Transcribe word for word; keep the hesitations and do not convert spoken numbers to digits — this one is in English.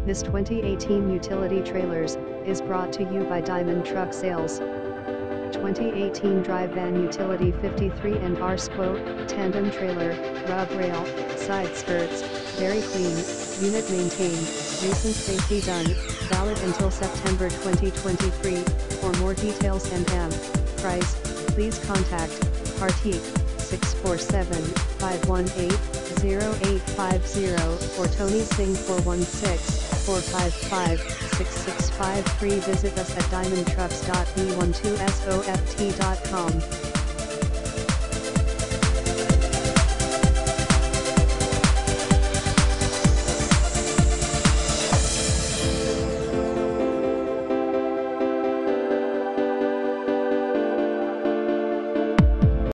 This twenty eighteen utility trailers is brought to you by Diamond Truck Sales. twenty eighteen DryVan Utility fifty-three and R S Q O, tandem trailer, rub rail, side skirts, very clean, unit maintained, recent safety done, valid until September twenty twenty-three. For more details and M price, please contact Hartik six four seven, five one eight, zero eight five zero or Tony Singh four one six, four five five, six six five three. Visit us at diamond trucks dot b one two soft dot com.